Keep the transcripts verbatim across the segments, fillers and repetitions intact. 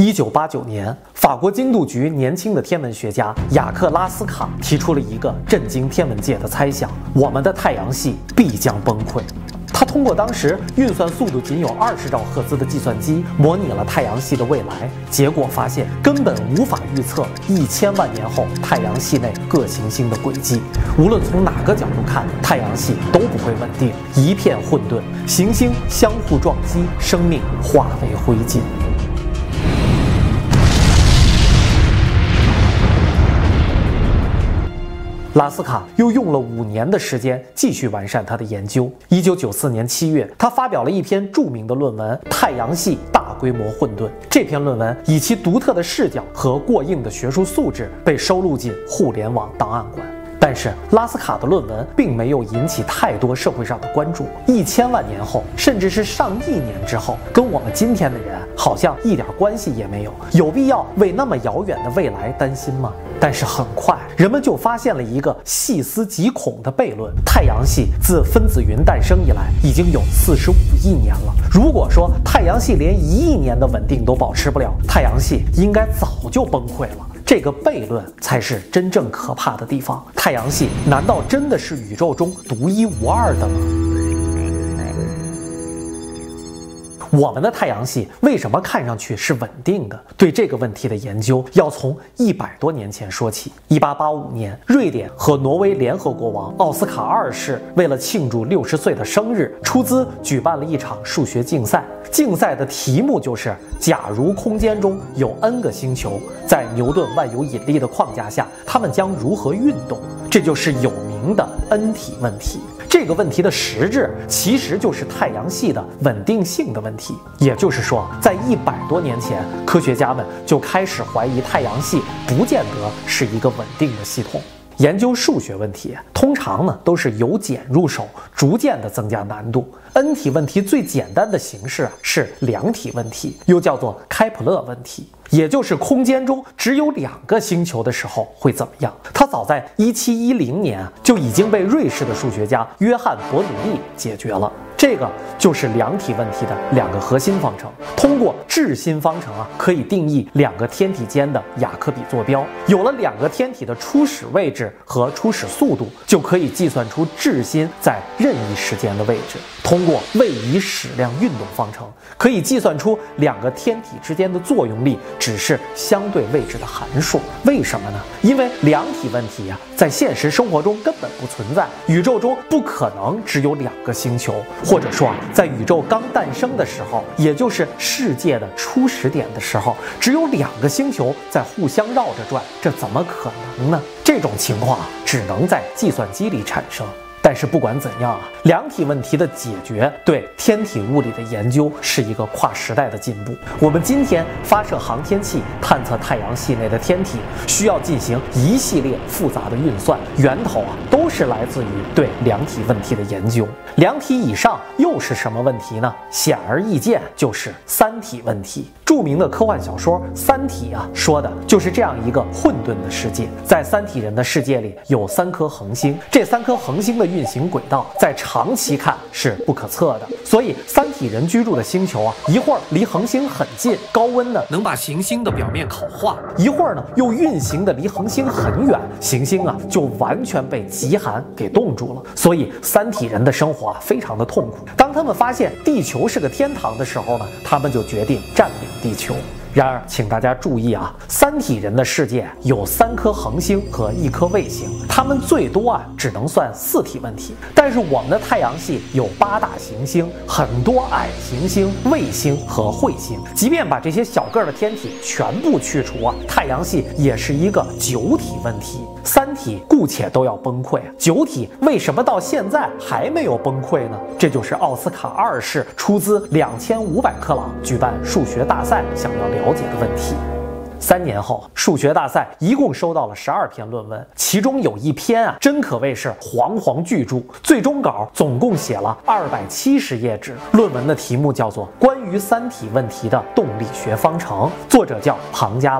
一九八九年，法国经度局年轻的天文学家雅克·拉斯卡提出了一个震惊天文界的猜想：我们的太阳系必将崩溃。他通过当时运算速度仅有二十兆赫兹的计算机，模拟了太阳系的未来，结果发现根本无法预测一千万年后太阳系内各行星的轨迹。无论从哪个角度看，太阳系都不会稳定，一片混沌，行星相互撞击，生命化为灰烬。拉斯卡又用了五年的时间继续完善他的研究。一九九四年七月，他发表了一篇著名的论文《太阳系大规模混沌》。这篇论文以其独特的视角和过硬的学术素质被收录进互联网档案馆。但是拉斯卡的论文并没有引起太多社会上的关注。一千万年后，甚至是上亿年之后，跟我们今天的人好像一点关系也没有。有必要为那么遥远的未来担心吗？但是很快，人们就发现了一个细思极恐的悖论：太阳系自分子云诞生以来，已经有四十五亿年了。如果说太阳系连一亿年的稳定都保持不了，太阳系应该早就崩溃了。这个悖论才是真正可怕的地方。太阳系难道真的是宇宙中独一无二的吗？我们的太阳系为什么看上去是稳定的？对这个问题的研究要从一百多年前说起。一八八五年，瑞典和挪威联合国王奥斯卡二世为了庆祝六十岁的生日，出资举办了一场数学竞赛。竞赛的题目就是：假如空间中有 n 个星球，在牛顿万有引力的框架下，它们将如何运动？这就是有名的 n 体问题。这个问题的实质其实就是太阳系的稳定性的问题。也就是说，在一百多年前，科学家们就开始怀疑太阳系不见得是一个稳定的系统。研究数学问题通常呢都是由简入手，逐渐的增加难度。n 体问题最简单的形式啊是两体问题，又叫做开普勒问题，也就是空间中只有两个星球的时候会怎么样。它早在一七一零年就已经被瑞士的数学家约翰伯努利解决了。这个就是两体问题的两个核心方程。通过质心方程啊，可以定义两个天体间的雅克比坐标。有了两个天体的初始位置和初始速度，就可以计算出质心在任意时间的位置。通过位移矢量运动方程，可以计算出两个天体之间的作用力只是相对位置的函数。为什么呢？因为两体问题啊，在现实生活中根本不存在。宇宙中不可能只有两个星球，或者说啊，在宇宙刚诞生的时候，也就是世界的初始点的时候，只有两个星球在互相绕着转，这怎么可能呢？这种情况啊，只能在计算机里产生。但是不管怎样啊，两体问题的解决对天体物理的研究是一个跨时代的进步。我们今天发射航天器探测太阳系内的天体，需要进行一系列复杂的运算，源头啊都是来自于对两体问题的研究。两体以上又是什么问题呢？显而易见，就是三体问题。著名的科幻小说《三体》啊，说的就是这样一个混沌的世界。在三体人的世界里，有三颗恒星，这三颗恒星的运行轨道在长期看是不可测的，所以三体人居住的星球啊，一会儿离恒星很近，高温呢能把行星的表面烤化；一会儿呢又运行的离恒星很远，行星啊就完全被极寒给冻住了。所以三体人的生活啊非常的痛苦。当他们发现地球是个天堂的时候呢，他们就决定占领地球。然而，请大家注意啊，三体人的世界有三颗恒星和一颗卫星，他们最多啊只能算四体问题。但是我们的太阳系有八大行星，很多矮行星、卫星和彗星。即便把这些小个的天体全部去除啊，太阳系也是一个九体问题。三体姑且都要崩溃，九体为什么到现在还没有崩溃呢？这就是奥斯卡二世出资两千五百克朗举办数学大赛想要了解的问题。三年后，数学大赛一共收到了十二篇论文，其中有一篇啊，真可谓是煌煌巨著。最终稿总共写了二百七十页纸，论文的题目叫做《关于三体问题的动力学方程》，作者叫庞加莱。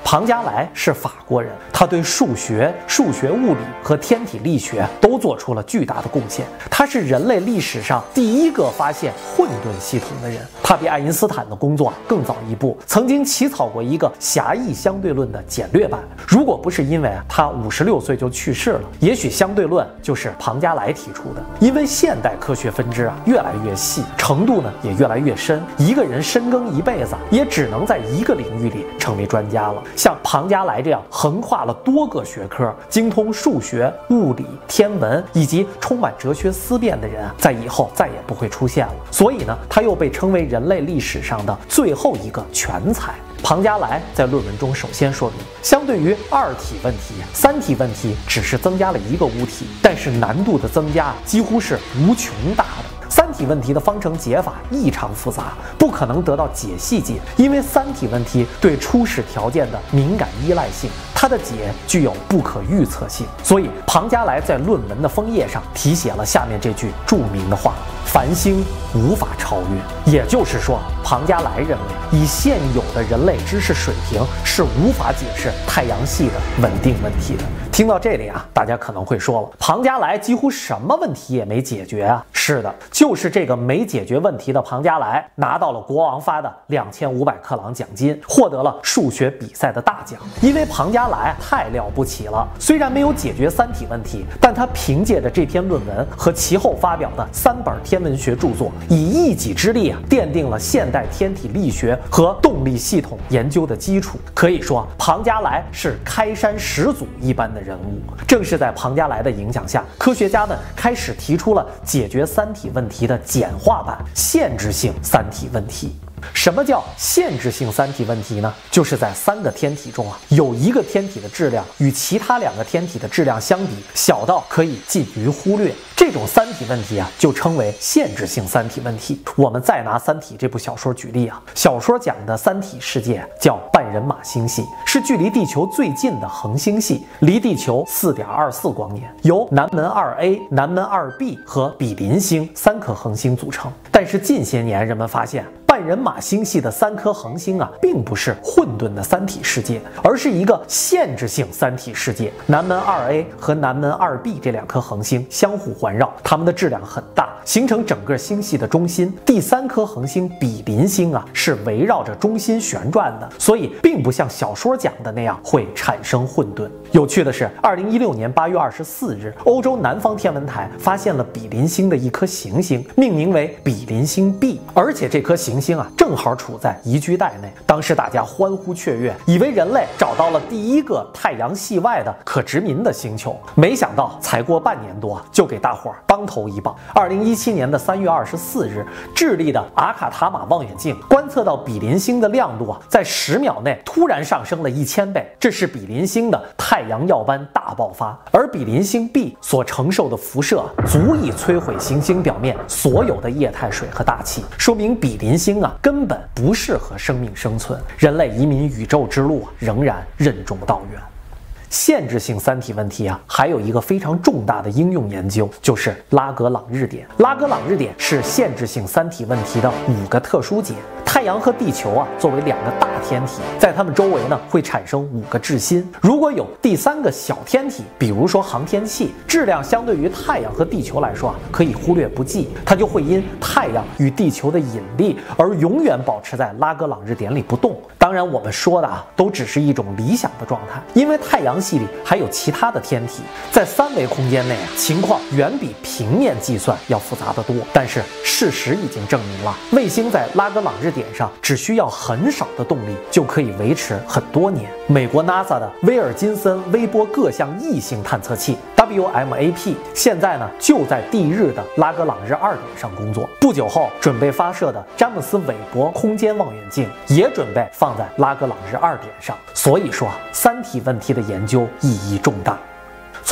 庞加莱是法国人，他对数学、数学物理和天体力学都做出了巨大的贡献。他是人类历史上第一个发现混沌系统的人。他比爱因斯坦的工作更早一步，曾经起草过一个狭义相对论的简略版。如果不是因为他五十六岁就去世了，也许相对论就是庞加莱提出的。因为现代科学分支啊越来越细，程度呢也越来越深，一个人深耕一辈子也只能在一个领域里成为专家了。像庞加莱这样横跨了多个学科，精通数学、物理、天文以及充满哲学思辨的人啊，在以后再也不会出现了。所以呢，他又被称为人类历史上的最后一个全才。庞加莱在论文中首先说明，相对于二体问题，三体问题只是增加了一个物体，但是难度的增加几乎是无穷大的。三体问题的方程解法异常复杂，不可能得到解细解，因为三体问题对初始条件的敏感依赖性，它的解具有不可预测性。所以庞加莱在论文的封页上题写了下面这句著名的话：繁星无法超越。也就是说，庞加莱认为以现有的人类知识水平是无法解释太阳系的稳定问题的。听到这里啊，大家可能会说了，庞加莱几乎什么问题也没解决啊。是的，就是这个没解决问题的庞加莱拿到了国王发的两千五百克朗奖金，获得了数学比赛的大奖。因为庞加莱太了不起了，虽然没有解决三体问题，但他凭借着这篇论文和其后发表的三本天文学著作，以一己之力啊，奠定了现代天体力学和动力系统研究的基础。可以说，庞加莱是开山始祖一般的人物。正是在庞加莱的影响下，科学家们开始提出了解决三体问题的简化版——限制性三体问题。什么叫限制性三体问题呢？就是在三个天体中啊，有一个天体的质量与其他两个天体的质量相比，小到可以近于忽略。这种三体问题啊，就称为限制性三体问题。我们再拿《三体》这部小说举例啊，小说讲的三体世界叫半人马星系，是距离地球最近的恒星系，离地球 四点二四光年，由南门 二 A、南门 二 B 和比邻星三颗恒星组成。但是近些年人们发现，半人马星系的三颗恒星啊，并不是混沌的三体世界，而是一个限制性三体世界。南门 二 A 和南门 二 B 这两颗恒星相互环绕，它们的质量很大，形成整个星系的中心。第三颗恒星比邻星啊，是围绕着中心旋转的，所以并不像小说讲的那样会产生混沌。有趣的是，二零一六年八月二十四日，欧洲南方天文台发现了比邻星的一颗行星，命名为比邻星 B， 而且这颗行星啊，正好处在宜居带内。当时大家欢呼雀跃，以为人类找到了第一个太阳系外的可殖民的星球。没想到才过半年多，就给大伙儿当头一棒。二零一七年的三月二十四日，智利的阿卡塔马望远镜观测到比邻星的亮度啊，在十秒内突然上升了一千倍，这是比邻星的太阳耀斑大爆发。而比邻星 B 所承受的辐射足以摧毁行星表面所有的液态水和大气，说明比邻星啊根本不适合生命生存，人类移民宇宙之路啊仍然任重道远。限制性三体问题啊，还有一个非常重大的应用研究，就是拉格朗日点。拉格朗日点是限制性三体问题的五个特殊节。太阳和地球啊，作为两个大天体，在它们周围呢会产生五个质心。如果有第三个小天体，比如说航天器，质量相对于太阳和地球来说啊，可以忽略不计，它就会因太阳与地球的引力而永远保持在拉格朗日点里不动。当然，我们说的啊，都只是一种理想的状态，因为太阳系里还有其他的天体，在三维空间内啊，情况远比平面计算要复杂得多。但是事实已经证明了，卫星在拉格朗日点上只需要很少的动力就可以维持很多年。美国 NASA 的威尔金森微波各项异星探测器 W M A P 现在呢就在地日的拉格朗日二点上工作，不久后准备发射的詹姆斯韦伯空间望远镜也准备放在拉格朗日二点上。所以说，三体问题的研究意义重大。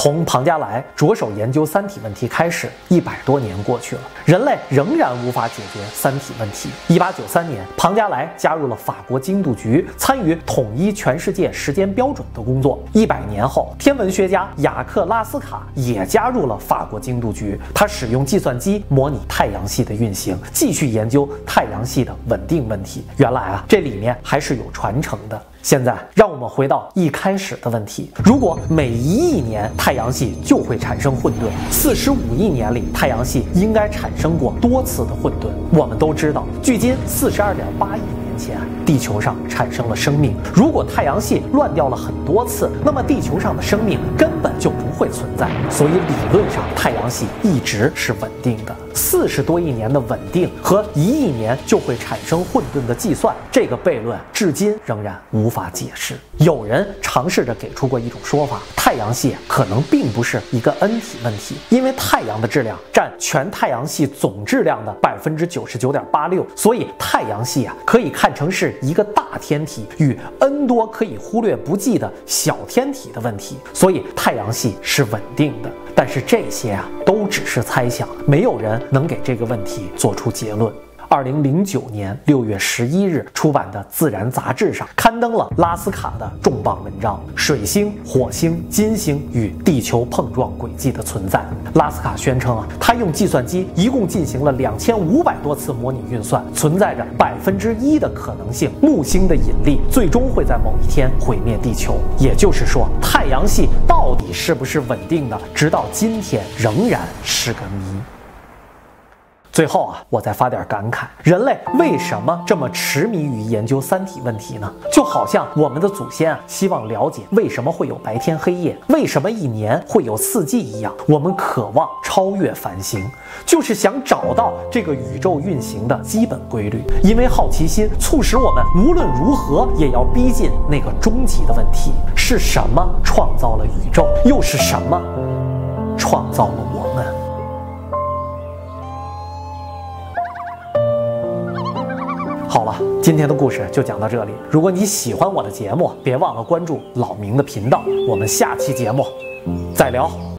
从庞加莱着手研究三体问题开始，一百多年过去了，人类仍然无法解决三体问题。一八九三年，庞加莱加入了法国经度局，参与统一全世界时间标准的工作。一百年后，天文学家雅克·拉斯卡也加入了法国经度局，他使用计算机模拟太阳系的运行，继续研究太阳系的稳定问题。原来啊，这里面还是有传承的。现在让我们回到一开始的问题，如果每一亿年太阳系就会产生混沌，四十五亿年里太阳系应该产生过多次的混沌。我们都知道，距今四十二点八亿年前，地球上产生了生命。如果太阳系乱掉了很多次，那么地球上的生命根本就不会存在。所以理论上，太阳系一直是稳定的。四十多亿年的稳定和一亿年就会产生混沌的计算，这个悖论至今仍然无法解释。有人尝试着给出过一种说法，太阳系可能并不是一个 N 体问题，因为太阳的质量占全太阳系总质量的百分之九十九点八六，所以太阳系啊可以看成是一个大天体与 N 多可以忽略不计的小天体的问题，所以太阳系是稳定的。但是这些啊都只是猜想，没有人能给这个问题做出结论。二零零九年六月十一日出版的《自然》杂志上刊登了拉斯卡的重磅文章《水星、火星、金星与地球碰撞轨迹的存在》。拉斯卡宣称啊，他用计算机一共进行了两千五百多次模拟运算，存在着百分之一的可能性，木星的引力最终会在某一天毁灭地球。也就是说，太阳系到底是不是稳定的，直到今天仍然是个谜。最后啊，我再发点感慨，人类为什么这么痴迷于研究三体问题呢？就好像我们的祖先啊，希望了解为什么会有白天黑夜，为什么一年会有四季一样，我们渴望超越繁星，就是想找到这个宇宙运行的基本规律。因为好奇心促使我们无论如何也要逼近那个终极的问题：是什么创造了宇宙？又是什么创造了我们？好了，今天的故事就讲到这里。如果你喜欢我的节目，别忘了关注老明的频道。我们下期节目再聊。